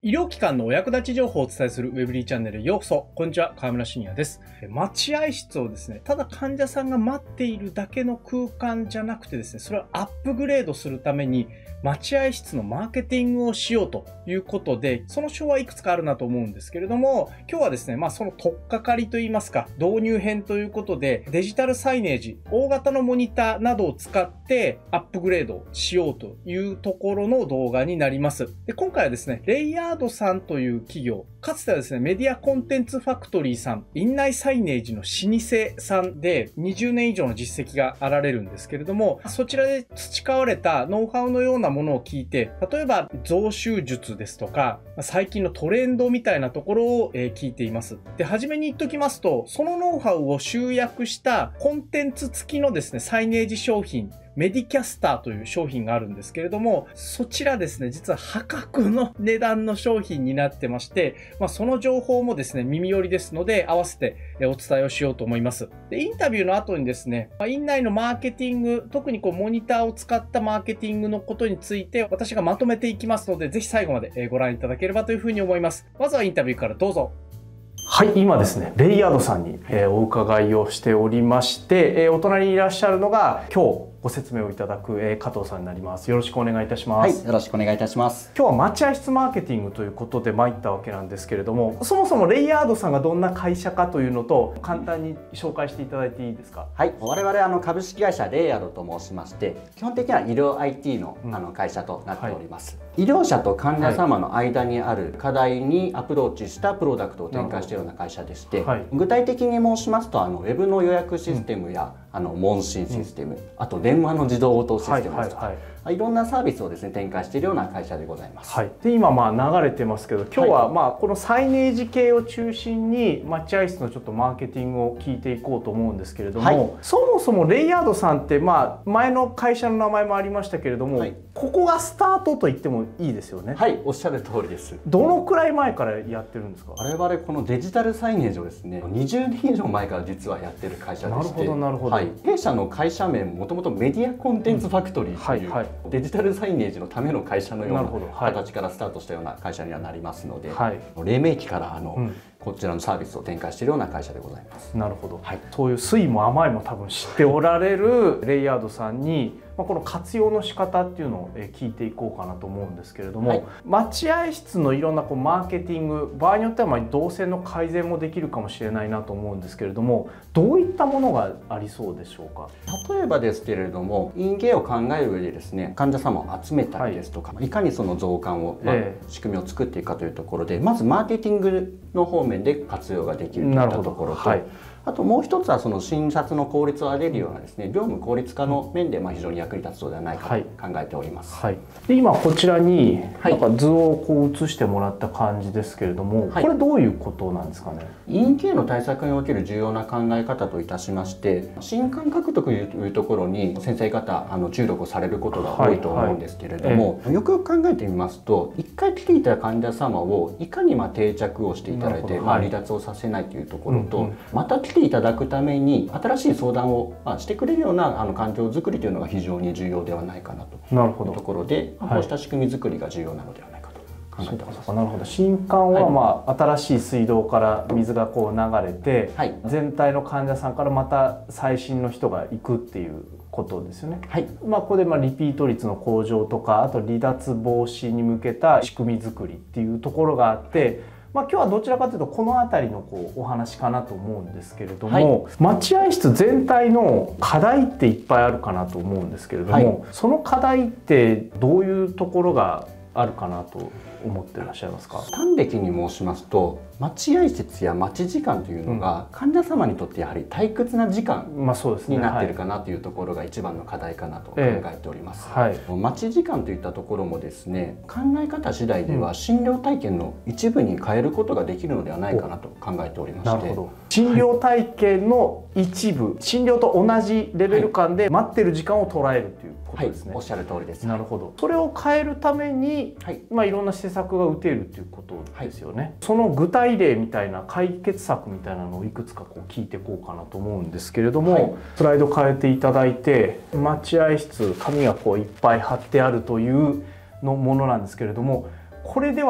医療機関のお役立ち情報をお伝えするウェブリーチャンネルへようこそ。こんにちは、河村信也です。待合室をですね、ただ患者さんが待っているだけの空間じゃなくてですね、それをアップグレードするために待合室のマーケティングをしようということで、その手はいくつかあるなと思うんですけれども、今日はですね、その取っかかりといいますか、導入編ということで、デジタルサイネージ、大型のモニターなどを使ってアップグレードしようというところの動画になります。で、今回はですね、レイヤードさんという企業、かつてはですね、メディアコンテンツファクトリーさん、院内サイネージの老舗さんで20年以上の実績があられるんですけれども、そちらで培われたノウハウのようなものを聞いて、例えば増収術ですとか、最近のトレンドみたいなところを聞いています。で、初めに言っときますと、そのノウハウを集約したコンテンツ付きのですね、サイネージ商品、メディキャスターという商品があるんですけれども、そちらですね、実は破格の値段の商品になってまして、その情報もですね、耳寄りですので、合わせてお伝えをしようと思います。で、インタビューの後にですね、院内のマーケティング、特にモニターを使ったマーケティングのことについて、私がまとめていきますので、ぜひ最後までご覧いただければというふうに思います。まずはインタビューからどうぞ。はい、今ですね、レイヤードさんにお伺いをしておりまして、お隣にいらっしゃるのが今日ご説明をいただく加藤さんになります。よろしくお願いいたします。 はい、よろしくお願いいたします。 今日は待合室マーケティングということで参ったわけなんですけれども、そもそもレイヤードさんがどんな会社かというのと簡単に紹介していただいていいですか？ はい、我々株式会社レイヤードと申しまして、基本的には医療 IT の会社となっております。医療者と患者様の間にある課題にアプローチしたプロダクトを展開しているような会社でして、具体的に申しますとウェブの予約システムや問診システム、あと電話の自動応答システムですとか、いろんなサービスをですね展開しているような会社でございます。 はい、で今流れてますけど、今日はこのサイネージ系を中心に待合室のちょっとマーケティングを聞いていこうと思うんですけれども、そもそもレイヤードさんって前の会社の名前もありましたけれども、ここがスタートと言ってもいいですよね。 はい、おっしゃる通りです。 どのくらい前からやってるんですか？ 我々このデジタルサイネージをですね、20年以上前から実はやってる会社でして、 なるほどなるほど。 弊社の会社名もともとメディアコンテンツファクトリーというデジタルサイネージのための会社のような形からスタートしたような会社にはなりますので、黎明期からこちらのサービスを展開しているような会社でございます。 なるほど、そういう酸いも甘いも多分知っておられるレイヤードさんにこの活用の仕方っていうのを聞いていこうかなと思うんですけれども、待合室のいろんなマーケティング、場合によっては動線の改善もできるかもしれないなと思うんですけれども、どういったものがありそうでしょうか？ 例えばですけれども、院芸を考える上でですね、患者様を集めたりですとか、いかにその増刊を、仕組みを作っていくかというところで、まずマーケティングの方面で活用ができるといったところと、あともう一つはその診察の効率を上げるようなですね、業務効率化の面で非常に役に立つのではないかと考えております。 で今こちらに図を映してもらった感じですけれども、これどういうことなんですかね？ 院系の対策における重要な考え方といたしまして、新感獲得というところに先生方注力をされることが多いと思うんですけれども、よくよく考えてみますと、一回来ていた患者様をいかに定着をしていただいて離脱をさせないというところと、また来ていただくために新しい相談をしてくれるような環境づくりというのが非常に重要ではないかなというところで、こうした仕組み作りが重要なのではないかと考えております。 なるほど。新管は新しい水道から水が流れて、全体の患者さんからまた最新の人が行くっていうことですよね。ここでリピート率の向上とか、あと離脱防止に向けた仕組み作りっていうところがあって、今日はどちらかというとこの辺りのお話かなと思うんですけれども、待合室全体の課題っていっぱいあるかなと思うんですけれども、その課題ってどういうところがあるかなと思ってらっしゃいますか？ 端的に申しますと、待合室や待ち時間というのが患者様にとってやはり退屈な時間になっているかなというところが一番の課題かなと考えております。待ち時間といったところもですね、考え方次第では診療体験の一部に変えることができるのではないかなと考えておりまして、 診療体験の一部、診療と同じレベル感で待ってる時間を捉えるということですね。 おっしゃる通りです。 なるほど。それを変えるために、いろんな施策が打てるということですよね。その具体例みたいな解決策みたいなのをいくつか聞いていこうかなと思うんですけれども、スライド変えていただいて、待合室紙がいっぱい貼ってあるというのものなんですけれども、これでは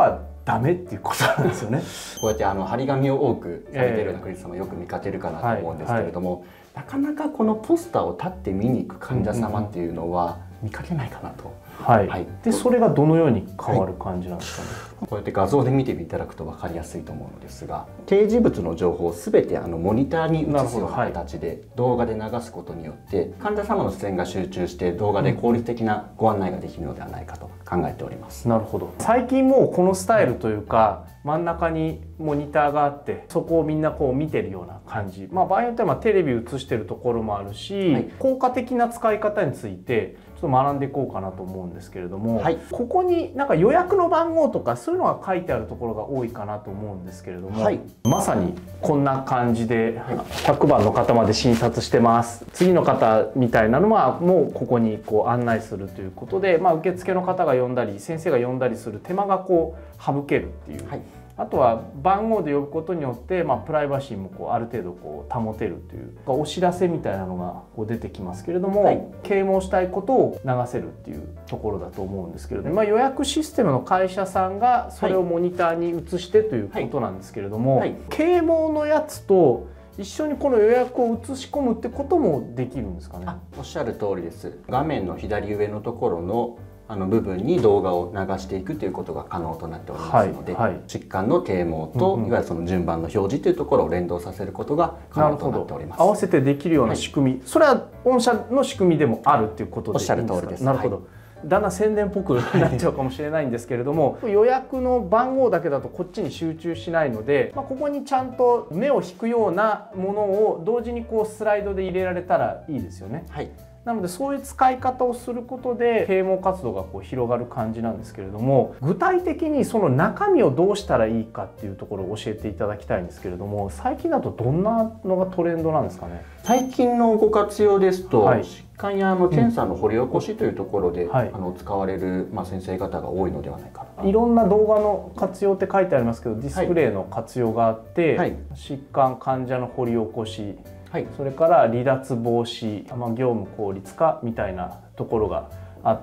ダメっていうことなんですよね。 こうやって張り紙を多くされているようなクリニック様よく見かけるかなと思うんですけれども、なかなかこのポスターを立って見に行く患者様っていうのは見かけないかなと。 でそれがどのように変わる感じなんですかね。 こうやって画像で見ていただくと分かりやすいと思うのですが、掲示物の情報を全てモニターに映すような形で動画で流すことによって患者様の視線が集中して動画で効率的なご案内ができるのではないかと考えております。 なるほど。最近もうこのスタイルというか、真ん中にモニターがあってそこをみんなこう見てるような感じ、場合によってはテレビ映してるところもあるし、効果的な使い方についてちょっと学んでいこうかなと思うんですけれども、ここになんか予約の番号とかそういうのが書いてあるところが多いかなと思うんですけれども、まさにこんな感じで100番の方まで診察してます、次の方みたいなのはもうここにこう案内するということで、受付の方が呼んだり先生が呼んだりする手間がこう省けるっていう。あとは番号で呼ぶことによって、プライバシーもこうある程度こう保てるというお知らせみたいなのがこう出てきますけれども、啓蒙したいことを流せるっていうところだと思うんですけれども、予約システムの会社さんがそれをモニターに移してということなんですけれども、啓蒙のやつと一緒にこの予約を移し込むってこともできるんですかね。 おっしゃる通りです。画面の左上のところの部分に動画を流していくということが可能となっておりますので、疾患の啓蒙といわゆるその順番の表示というところを連動させることが可能となっております。 合わせてできるような仕組み、それは御社の仕組みでもあるっていうことでいいんですか。 おっしゃる通りです。 なるほど。だんだん宣伝っぽくなっちゃうかもしれないんですけれども、予約の番号だけだとこっちに集中しないので、ここにちゃんと目を引くようなものを同時にこうスライドで入れられたらいいですよね。なのでそういう使い方をすることで啓蒙活動がこう広がる感じなんですけれども、具体的にその中身をどうしたらいいかっていうところを教えていただきたいんですけれども、最近だとどんなのがトレンドなんですかね。 最近のご活用ですと、疾患や検査の掘り起こしというところで、使われる、先生方が多いのではないかな。 いろんな動画の活用って書いてありますけど、ディスプレイの活用があって、疾患患者の掘り起こし、それから離脱防止、業務効率化みたいなところがあって、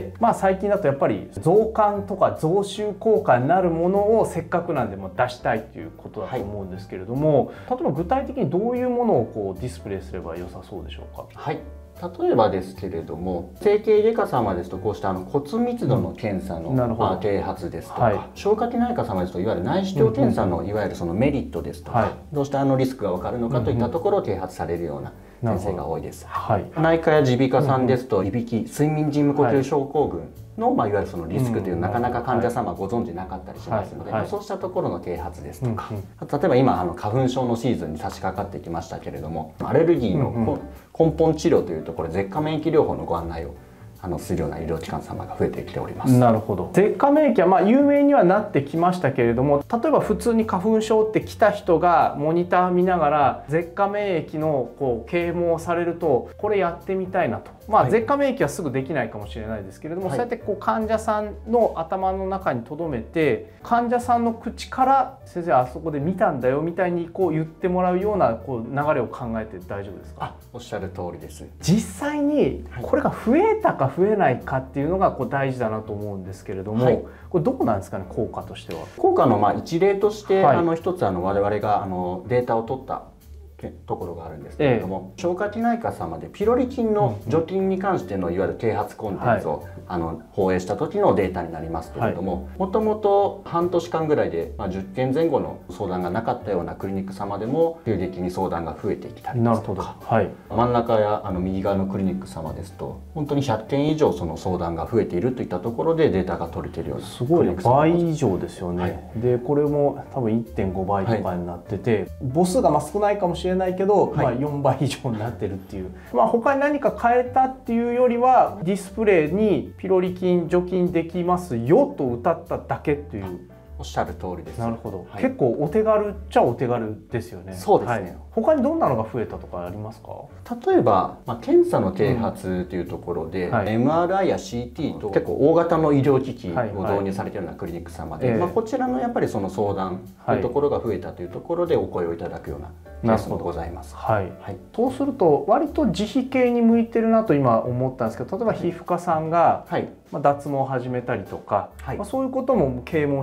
最近だとやっぱり増刊とか増収効果になるものをせっかくなんでも出したいということだと思うんですけれども、例えば具体的にどういうものをこうディスプレイすれば良さそうでしょうか。 例えばですけれども、整形外科様ですとこうした骨密度の検査の啓発ですとか、消化器内科様ですといわゆる内視鏡検査のいわゆるそのメリットですとか、どうしたリスクが分かるのかといったところを啓発されるような先生が多いです。内科や耳鼻科さんですといびき、睡眠時無呼吸症候群のいわゆるそのリスクというのはなかなか患者様ご存知なかったりしますので、そうしたところの啓発ですとか、例えば今花粉症のシーズンに差し掛かってきましたけれども、アレルギーの根本治療というところで舌下免疫療法のご案内をするような医療機関様が増えてきております。 なるほど。舌下免疫は有名にはなってきましたけれども、例えば普通に花粉症って来た人がモニター見ながら舌下免疫のこう啓蒙をされると、これやってみたいなと。舌下免疫はすぐできないかもしれないですけれども、そうやってこう患者さんの頭の中に留めて、患者さんの口から先生あそこで見たんだよみたいにこう言ってもらうようなこう流れを考えて大丈夫ですか。 おっしゃる通りです。 実際にこれが増えたか増えないかっていうのがこう大事だなと思うんですけれども、これどうなんですかね、効果としては。 効果の一例として、一つ我々がデータを取ったところがあるんですけれども、消化器内科様でピロリ菌の除菌に関してのいわゆる啓発コンテンツを放映した時のデータになりますけれども、もともと半年間ぐらいで10件前後の相談がなかったようなクリニック様でも急激に相談が増えてきたりですとか、真ん中や右側のクリニック様ですと本当に100件以上その相談が増えているといったところでデータが取れているような、 すごい倍以上ですよね。でこれも多分 1.5 倍とかになってて、母数が少ないかもしれないけど、4倍以上になってるっていう、他に何か変えたっていうよりはディスプレイにピロリ菌除菌できますよと歌っただけっていう。 おっしゃる通りです。 なるほど、結構お手軽っちゃお手軽ですよね。 そうですね。 他にどんなのが増えたとかありますか。 例えば、検査の啓発というところで、MRI や CT と結構大型の医療機器を導入されているようなクリニック様で、こちらのやっぱりその相談というところが増えたというところでお声をいただくようなケースもございます。 そうすると割と自費系に向いてるなと今思ったんですけど、例えば皮膚科さんが脱毛を始めたりとか、そういうことも啓蒙しても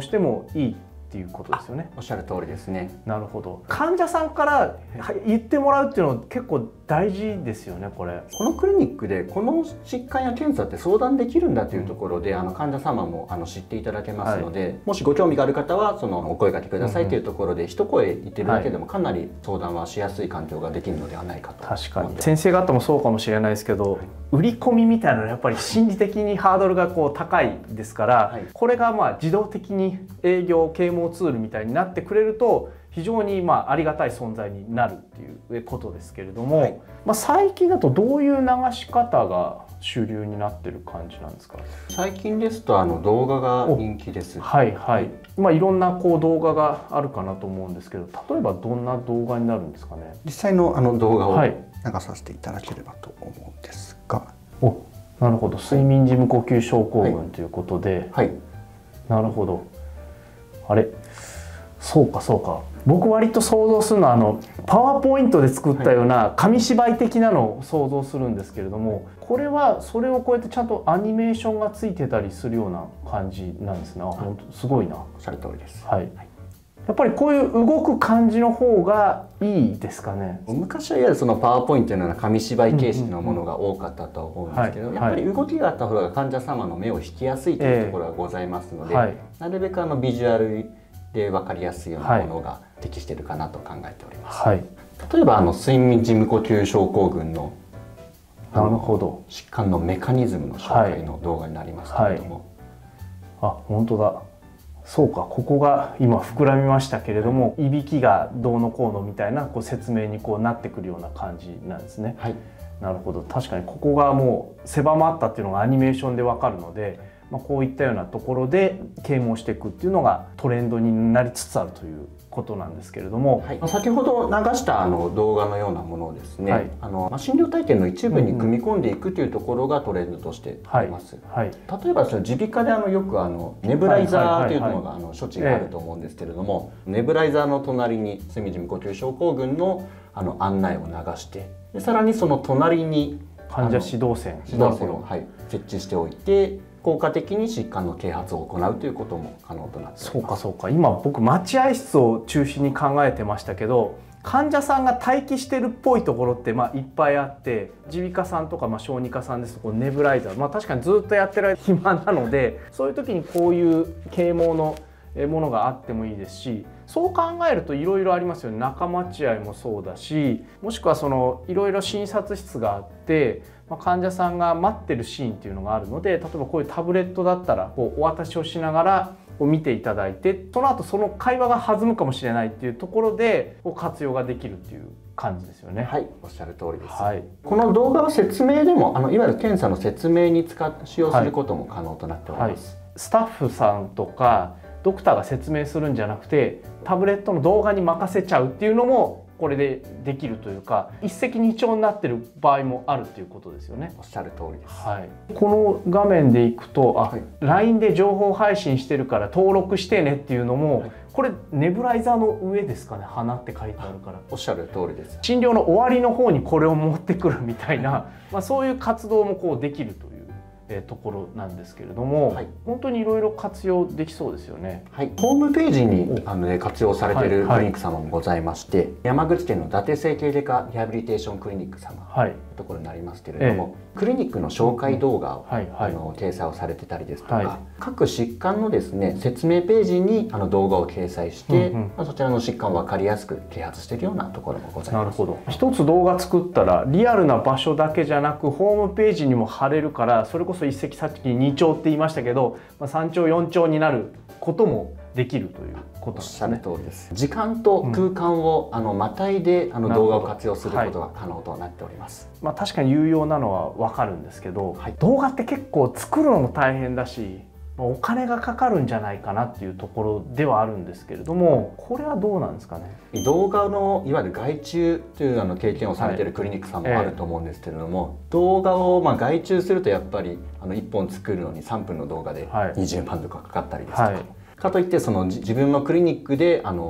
もいいっていうことですよね。 おっしゃる通りですね。 なるほど。患者さんから言ってもらうっていうのは結構大事ですよね、これ。 このクリニックでこの疾患や検査って相談できるんだというところで、患者様も知っていただけますので、もしご興味がある方はお声掛けくださいというところで一声言ってるだけでもかなり相談はしやすい環境ができるのではないかと。 確かに先生方もそうかもしれないですけど、売り込みみたいなのはやっぱり心理的にハードルが高いですから、これが自動的に営業啓蒙ツールみたいになってくれると非常にありがたい存在になるっていうことですけれども、最近だとどういう流し方が主流になってる感じなんですか？ 最近ですと動画が人気です。 はいはい。いろんな動画があるかなと思うんですけど、例えばどんな動画になるんですかね？ 実際の動画を流させていただければと思うんですが、 なるほど。睡眠時無呼吸症候群ということで、なるほど。あれ、そうかそうか。僕割と想像するのはパワーポイントで作ったような紙芝居的なのを想像するんですけれども、これはそれを超えてちゃんとアニメーションがついてたりするような感じなんですね。本当すごいな。 おっしゃる通りです。 はい。やっぱりこういう動く感じの方がいいですかね。 昔はいわゆるパワーポイントのような紙芝居形式のものが多かったとは思うんですけど、やっぱり動きがあった方が患者様の目を引きやすいというところがございますので、なるべくビジュアルで分かりやすいようなものが適しているかなと考えております。例えば睡眠時無呼吸症候群の疾患のメカニズムの紹介の動画になりますけれども、 本当だ。そうか、ここが今膨らみましたけれども、いびきがどうのこうのみたいな説明になってくるような感じなんですね。なるほど。確かにここがもう狭まったっていうのがアニメーションでわかるので、こういったようなところで啓蒙していくっていうのがトレンドになりつつあるということなんですけれども、 先ほど流した動画のようなものをですね、診療体験の一部に組み込んでいくというところがトレンドとしてあります。例えば耳鼻科でよくネブライザーというのが処置があると思うんですけれども、ネブライザーの隣に睡眠時無呼吸症候群の案内を流して、さらにその隣に患者指導線を設置しておいて、効果的に疾患の啓発を行うということも可能となっております。 そうかそうか。今僕待合室を中心に考えてましたけど、患者さんが待機してるっぽいところっていっぱいあって、耳鼻科さんとか小児科さんですとネブライザー、確かにずっとやってる暇なので、そういう時にこういう啓蒙のものがあってもいいですし、そう考えるといろいろありますよね。中待合もそうだし、もしくはいろいろ診察室があって、患者さんが待ってるシーンっていうのがあるので、例えばこういうタブレットだったらお渡しをしながら見ていただいて、その後その会話が弾むかもしれないっていうところで活用ができるっていう感じですよね。 おっしゃる通りです。この動画は説明でもいわゆる検査の説明に使用することも可能となっております。 スタッフさんとかドクターが説明するんじゃなくて、タブレットの動画に任せちゃうっていうのもこれでできるというか、一石二鳥になってる場合もあるっていうことですよね。 おっしゃる通りです。 この画面でいくと、LINE で情報配信してるから登録してねっていうのも、これネブライザーの上ですかね。花って書いてあるから。 おっしゃる通りです。 診療の終わりの方にこれを持ってくるみたいな、そういう活動もできるというところなんですけれども、本当にいろいろ活用できそうですよね。 ホームページに活用されているクリニック様もございまして、山口県の伊達整形外科リハビリテーションクリニック様というところになりますけれども、クリニックの紹介動画を掲載をされてたりですとか、各疾患のですね説明ページに動画を掲載して、そちらの疾患を分かりやすく啓発しているようなところもございます。 なるほど。一つ動画作ったらリアルな場所だけじゃなくホームページにも貼れるから、それこそ一石さっき2鳥って言いましたけど、3鳥4鳥になることもできるということですね。 おっしゃる通りです。時間と空間をまたいで動画を活用することが可能となっております。 確かに有用なのはわかるんですけど、動画って結構作るのも大変だし、お金がかかるんじゃないかなっていうところではあるんですけれども、これはどうなんですかね。 動画のいわゆる外注という経験をされているクリニックさんもあると思うんですけれども、動画を外注するとやっぱり1本作るのに3分の動画で20万とかかかったりですとか、かといって自分のクリニックで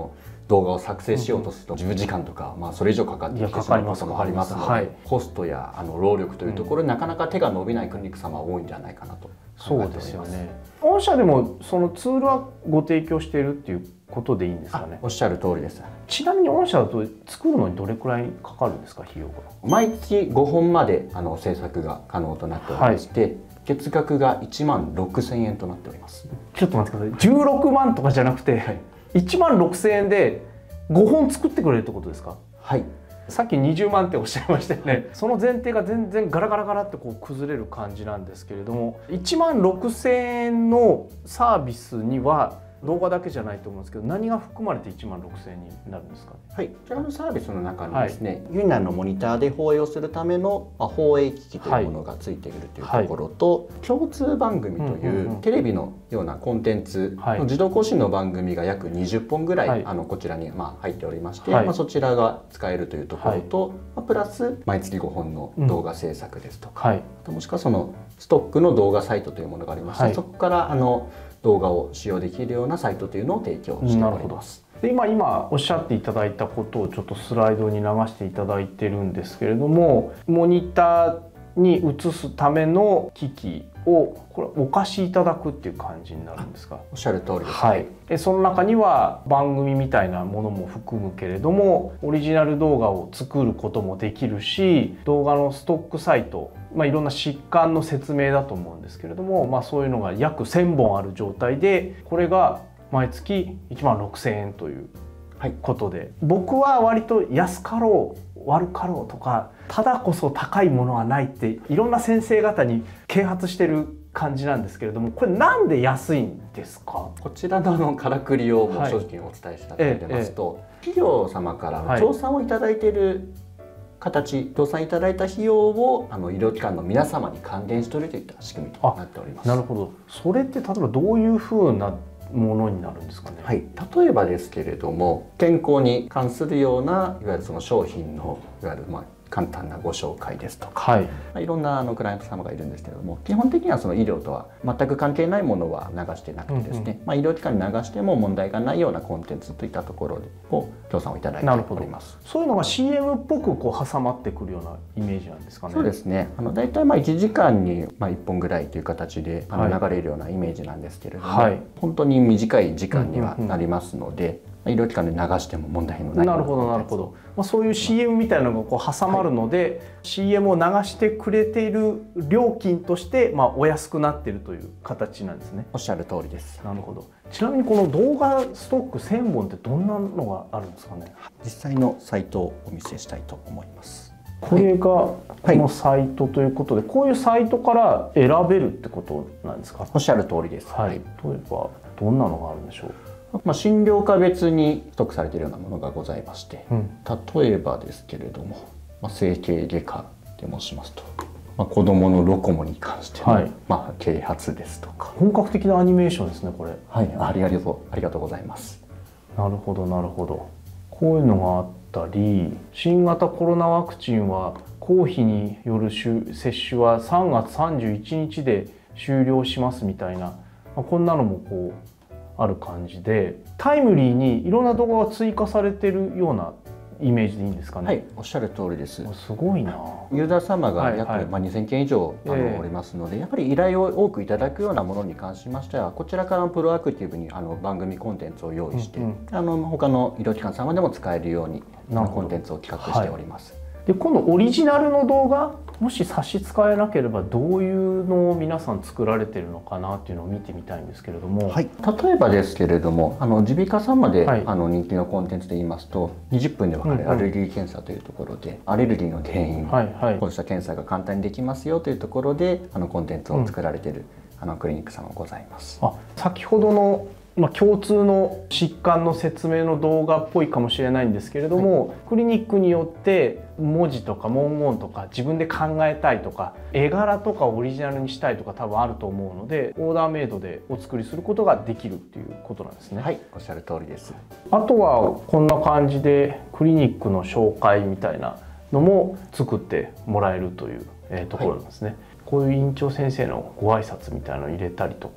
動画を作成しようとすると10時間とか、それ以上かかってきてしまうこともありますので、コストや労力というところでなかなか手が伸びないクリニック様は多いんじゃないかなと考えております。 そうですよね。御社でもそのツールはご提供しているっていうことでいいんですかね。 おっしゃる通りです。 ちなみに御社だと作るのにどれくらいかかるんですか、費用が。 毎月5本まで制作が可能となっておりまして、月額が1万6000円となっております。 ちょっと待ってください。16万とかじゃなくて、1万6000円で5本作ってくれるってことですか。 はい。 さっき20万っておっしゃいましたよね。その前提が全然ガラガラガラってこう崩れる感じなんですけれども、1万6000円のサービスには動画だけじゃないと思うんですけど、何が含まれて1万6000円になるんですか。 はい、こちらのサービスの中にですね、ユニナのモニターで放映をするための放映機器というものがついているというところと、共通番組というテレビのようなコンテンツの自動更新の番組が約20本ぐらいこちらに入っておりまして、そちらが使えるというところと、プラス毎月5本の動画制作ですとか、もしくはそのストックの動画サイトというものがありまして、そこから動画を使用できるようなサイトというのを提供しております。 で今おっしゃっていただいたことをちょっとスライドに流していただいてるんですけれども、モニターに映すための機器をこれお貸しいただくっていう感じになるんですか。 おっしゃる通りです。 はい。でその中には番組みたいなものも含むけれども、オリジナル動画を作ることもできるし、動画のストックサイト、いろんな疾患の説明だと思うんですけれども、そういうのが約1000本ある状態で、これが毎月1万6000円ということで、僕は割と安かろう悪かろうとか、ただこそ高いものはないっていろんな先生方に啓発してる感じなんですけれども、これなんで安いんですか。 こちらのからくりをもう正直にお伝えしたいと思いますと、企業様から協賛をいただいている形、協賛いただいた費用を医療機関の皆様に還元しているといった仕組みとなっております。 なるほど。それって例えばどういうふうなものになるんですかね。 はい、例えばですけれども、健康に関するようないわゆるその商品のいわゆる簡単なご紹介ですとか、いろんなクライアント様がいるんですけれども、基本的にはその医療とは全く関係ないものは流してなくてですね、医療機関に流しても問題がないようなコンテンツといったところを協賛をいただいております。 そういうのが CM っぽく挟まってくるようなイメージなんですかね。 そうですね。だいたい1時間に1本ぐらいという形で流れるようなイメージなんですけれども、本当に短い時間にはなりますので、医療機関で流しても問題のない。 なるほどなるほど。そういう CM みたいなのが挟まるので、CM を流してくれている料金としてお安くなっているという形なんですね。 おっしゃる通りです。 なるほど。ちなみにこの動画ストック1000本ってどんなのがあるんですかね。 実際のサイトをお見せしたいと思います。 これがこのサイトということで、こういうサイトから選べるってことなんですか。 おっしゃる通りです。 例えばどんなのがあるんでしょう。 診療科別にストックされているようなものがございまして、例えばですけれども、整形外科で申しますと、子どものロコモに関しての、啓発ですとか。 本格的なアニメーションですね、これ。 はい、ありがとうございます。 なるほどなるほど。こういうのがあったり、新型コロナワクチンは公費による接種は3月31日で終了しますみたいな、こんなのもこうある感じで、タイムリーにいろんな動画が追加されてるようなイメージでいいんですかね。 はい、おっしゃる通りです。 すごいな。 ユーザー様が約2000件以上おりますので、やっぱり依頼を多くいただくようなものに関しましては、こちらからプロアクティブに番組コンテンツを用意して、他の医療機関様でも使えるようにコンテンツを企画しております。 で今度オリジナルの動画もし差し支えなければどういうのを皆さん作られてるのかなっていうのを見てみたいんですけれども、 例えばですけれども耳鼻科様で、人気のコンテンツで言いますと20分で分かるアレルギー検査というところで、アレルギーの原因、こうした検査が簡単にできますよというところでコンテンツを作られている、クリニック様もございます。 先ほどの共通の疾患の説明の動画っぽいかもしれないんですけれども、クリニックによって文字とか文言とか自分で考えたいとか絵柄とかオリジナルにしたいとか多分あると思うので、オーダーメイドでお作りすることができるっていうことなんですね。 はい、おっしゃる通りです。 あとはこんな感じでクリニックの紹介みたいなのも作ってもらえるというところなんですね。こういう院長先生のご挨拶みたいなのを入れたりとか、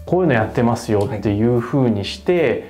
こういうのやってますよっていうふうにして、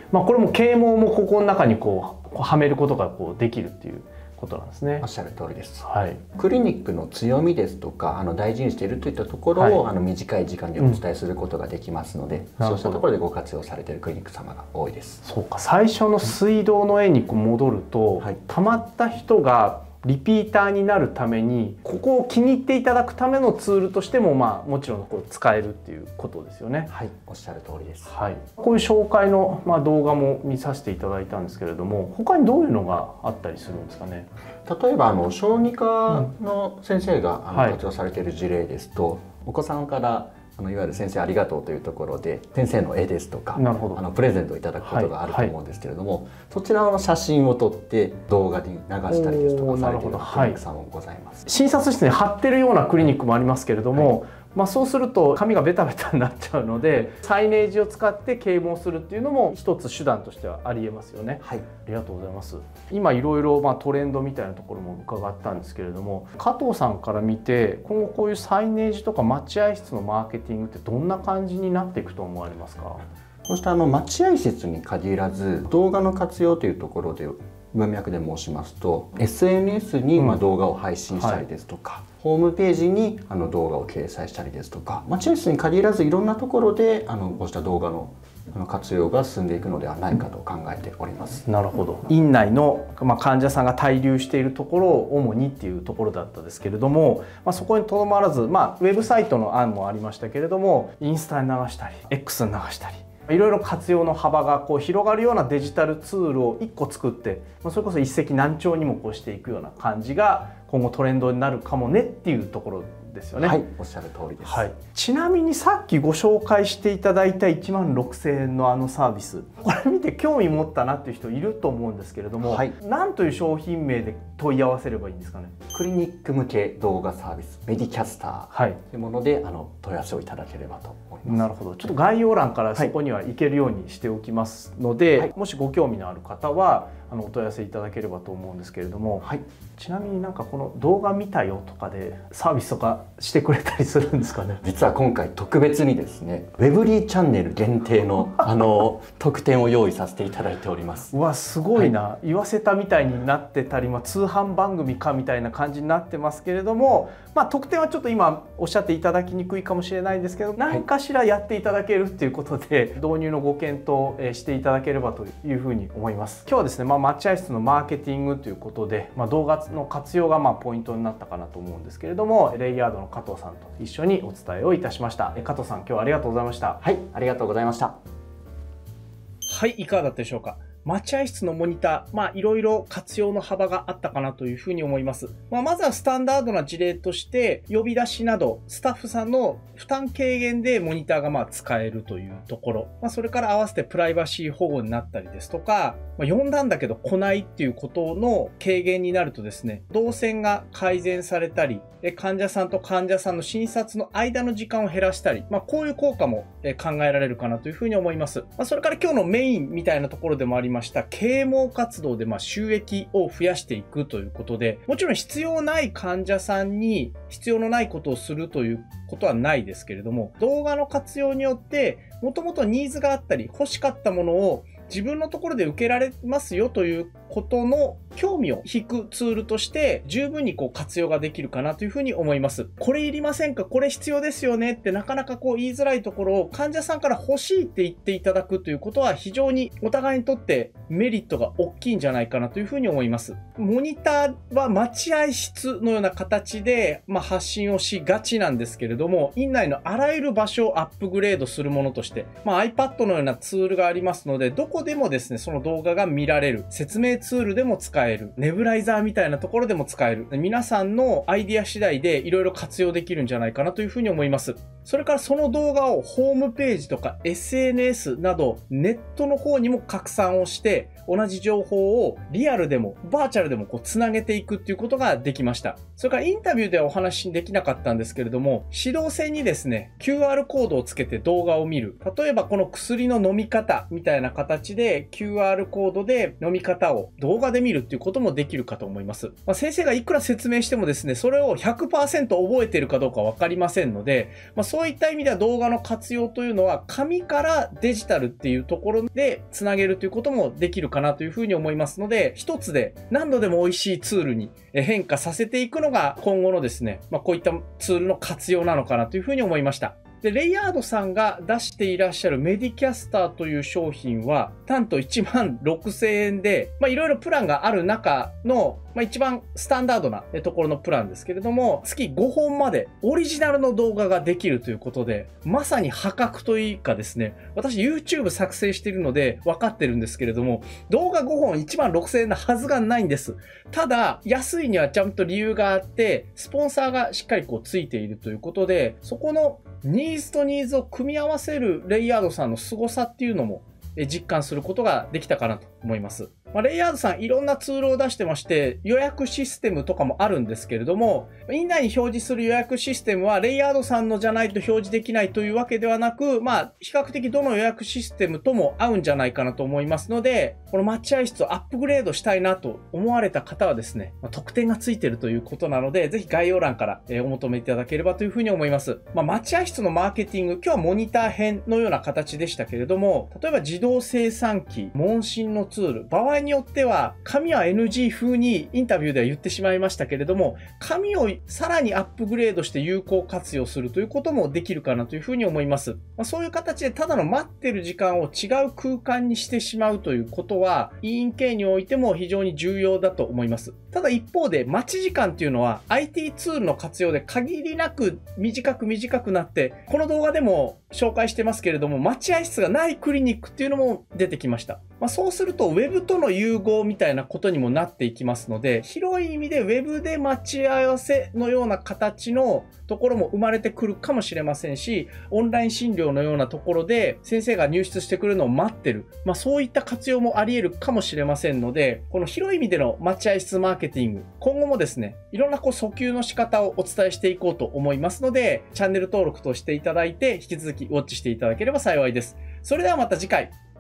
これも啓蒙もここの中にこうはめることがこうできるっていうことなんですね。 おっしゃる通りです。 はい、 クリニックの強みですとか大事にしているといったところを、短い時間でお伝えすることができますので、そうしたところでご活用されているクリニック様が多いです。 そうか、最初の水道の絵に戻ると、たまった人がリピーターになるためにここを気に入っていただくためのツールとしてももちろんこう使えるっていうことですよね。 はい、おっしゃる通りです。 はい、こういう紹介の動画も見させていただいたんですけれども、他にどういうのがあったりするんですかね。 例えば小児科の先生が活用されている事例ですと、お子さんからいわゆる先生ありがとうというところで先生の絵ですとかプレゼントをいただくことがあると思うんですけれども、そちらの写真を撮って動画に流したりですとかされているクリニックさんもございます。 診察室に貼ってるようなクリニックもありますけれども、そうすると紙がベタベタになっちゃうので、サイネージを使って啓蒙するっていうのも一つ手段としてはありえますよね。 はい、 ありがとうございます。今いろいろトレンドみたいなところも伺ったんですけれども、加藤さんから見て今後こういうサイネージとか待合室のマーケティングってどんな感じになっていくと思われますか。 こうした待合室に限らず動画の活用というところで文脈で申しますと、 SNS に動画を配信したりですとか、ホームページに動画を掲載したりですとか、待合室に限らずいろんなところでこうした動画の活用が進んでいくのではないかと考えております。 なるほど。院内の患者さんが滞留しているところを主にっていうところだったですけれども、そこにとどまらず、ウェブサイトの案もありましたけれども、インスタに流したり X に流したり、いろいろ活用の幅が広がるようなデジタルツールを1個作って、それこそ一石何鳥にもしていくような感じが今後トレンドになるかもねっていうところですよね。 はい、おっしゃる通りです。 はい、ちなみにさっきご紹介していただいた16,000円のサービス、これ見て興味持ったなっていう人いると思うんですけれども、何という商品名で問い合わせればいいんですかね。 クリニック向け動画サービスメディキャスターというもので問い合わせをいただければと思います。 なるほど。ちょっと概要欄からそこには行けるようにしておきますので、もしご興味のある方はお問い合わせいただければと思うんですけれども、ちなみにこの動画見たよとかでサービスとかしてくれたりするんですかね。 実は今回特別にですね、ウェブリーチャンネル限定の特典を用意させていただいております。 うわ、すごいな、言わせたみたいになってたり、通販番組かみたいな感じになってますけれども、特典はちょっと今おっしゃっていただきにくいかもしれないんですけど、何かしらやっていただけるっていうことで導入のご検討していただければというふうに思います。今日はですね、待合室のマーケティングということで、動画の活用がポイントになったかなと思うんですけれども、レイヤードの加藤さんと一緒にお伝えをいたしました。加藤さん、今日はありがとうございました。 はい、ありがとうございました。 はい、いかがだったでしょうか。待合室のモニター、いろいろ活用の幅があったかなというふうに思います。まずはスタンダードな事例として、呼び出しなど、スタッフさんの負担軽減でモニターが使えるというところ。それから合わせてプライバシー保護になったりですとか、呼んだんだけど来ないっていうことの軽減になるとですね、動線が改善されたり、患者さんと患者さんの診察の間の時間を減らしたり、こういう効果も考えられるかなというふうに思います。それから今日のメインみたいなところでもありました啓蒙活動で収益を増やしていくということで、もちろん必要ない患者さんに必要のないことをするということはないですけれども、動画の活用によってもともとニーズがあったり欲しかったものを自分のところで受けられますよということの興味を引くツールとして十分に活用ができるかなというふうに思います。これいりませんか、これ必要ですよねってなかなか言いづらいところを患者さんから欲しいって言っていただくということは非常にお互いにとってメリットが大きいんじゃないかなというふうに思います。モニターは待合室のような形で発信をしがちなんですけれども、院内のあらゆる場所をアップグレードするものとして、iPad のようなツールがありますので、どこでもですね、その動画が見られる。説明ツールでも使える。ネブライザーみたいなところでも使える。皆さんのアイディア次第でいろいろ活用できるんじゃないかなというふうに思います。それからその動画をホームページとか SNS などネットの方にも拡散をして、同じ情報をリアルでもバーチャルでもつなげていくっていうことができました。それからインタビューではお話しできなかったんですけれども、指導線にですね、QR コードをつけて動画を見る。例えばこの薬の飲み方みたいな形で QR コードで飲み方を動画で見るっていうこともできるかと思います。先生がいくら説明してもですね、それを 100% 覚えているかどうかわかりませんので、そういった意味では動画の活用というのは紙からデジタルっていうところでつなげるということもできるかなというふうに思いますので、一つで何度でも美味しいツールに変化させていくのが今後のですね、こういったツールの活用なのかなというふうに思いました。で、レイヤードさんが出していらっしゃるメディキャスターという商品は、なんと16,000円で、いろいろプランがある中の、一番スタンダードなところのプランですけれども、月5本までオリジナルの動画ができるということで、まさに破格というかですね、私 YouTube 作成しているので分かってるんですけれども、動画5本16,000円のはずがないんです。ただ、安いにはちゃんと理由があって、スポンサーがしっかりついているということで、そこのニーズとニーズを組み合わせるレイヤードさんの凄さっていうのも実感することができたかなと思います。レイヤードさんいろんなツールを出してまして、予約システムとかもあるんですけれども、院内に表示する予約システムはレイヤードさんのじゃないと表示できないというわけではなく、比較的どの予約システムとも合うんじゃないかなと思いますので、この待合室をアップグレードしたいなと思われた方はですね、特典がついているということなので、ぜひ概要欄からお求めいただければというふうに思います。待合室のマーケティング、今日はモニター編のような形でしたけれども、例えば自動生産機、問診のツール、場合によっては紙は NG 風にインタビューでは言ってしまいましたけれども、紙をさらにアップグレードして有効活用するということもできるかなというふうに思います。そういう形でただの待ってる時間を違う空間にしてしまうということは、委員系においても非常に重要だと思います。ただ一方で待ち時間っていうのは IT ツールの活用で限りなく短くなって、この動画でも紹介してますけれども、待合室がないクリニックっていうのも出てきました。そうすると Web との融合みたいなことにもなっていきますので、広い意味で Web で待ち合わせのような形のところも生まれてくるかもしれませんし、オンライン診療のようなところで先生が入室してくるのを待ってる。そういった活用もあり得るかもしれませんので、この広い意味での待合室マーケティング、今後もですね、いろんな訴求の仕方をお伝えしていこうと思いますので、チャンネル登録としていただいて、引き続きウォッチしていただければ幸いです。それではまた次回。